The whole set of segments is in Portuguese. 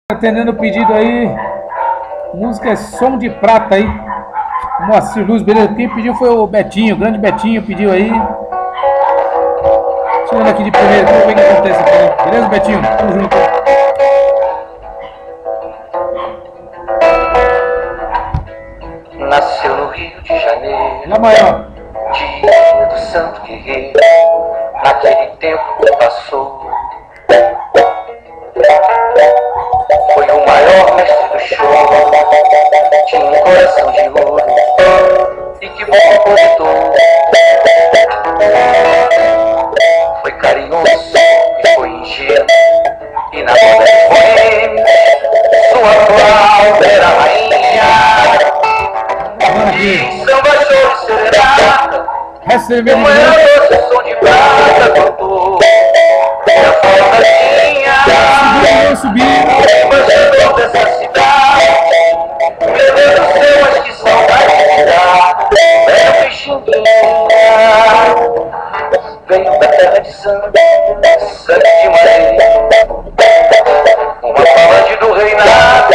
Atendendo o pedido aí, música é Som de Prata aí, Moacir Luz, beleza? Quem pediu foi o Betinho, o grande Betinho pediu aí. Tirando aqui de primeiro, vamos ver o que acontece aqui, beleza, Betinho? Tamo junto. Nasceu no Rio de Janeiro, Lá maior. dia do Santo Guerreiro, naquele tempo que passou. Foi o maior mestre do show, tinha um coração de ouro, e que bom compositor. Foi carinhoso e foi ingênuo, e na roda de boêmios, sua flauta era a rainha. E samba, show e serenata, como era doce som de prata, cantou. E a flauta tinha Subir. embaixador dessa cidade. Meu Deus do céu, mas que saudade me dá. Era Pixinguinha, veio da terra de sangue, sangue de Maria, uma falange do reinado,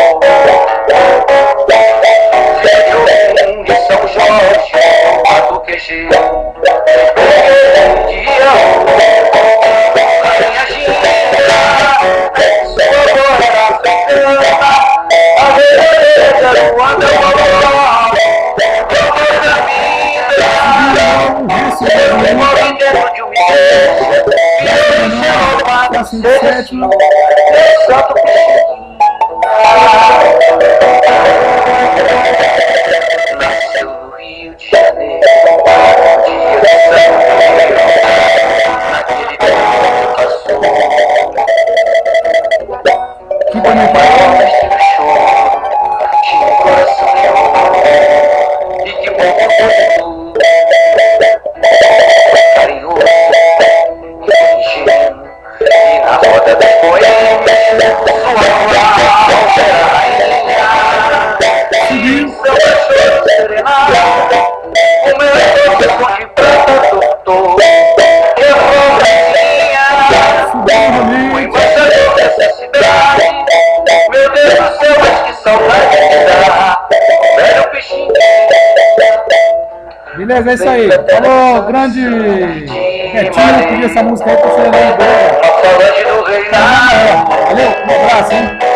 filho de São Jorge, mato queixeiro, um dia, rainha Ginga, sua voz era africana, a verdadeira Luanda Maló, a voz da vida, seu movimento de umidade, filho de Alma, meu santo Pixinguinha. Nasceu no Rio de Janeiro, dia de São Guerreiro, naquele tempo que passou. Que Foi o maior mestre do choro, tinha um coração de ouro, e que bom compositor. Foi carinhoso e ingênuo, e na roda das poemas, sua flauta era a rainha. E samba, choro e serenata, o meu som de prata doutor, e a flautinha, o embaixador dessa cidade. Meu Deus do céu, mas que saudade me dá, velho Pixinguinha. Beleza, é isso aí. Falou, grande Betinho, pediu essa música aí pra você levar embora. Uma falange do reinado. Valeu, um abraço, hein?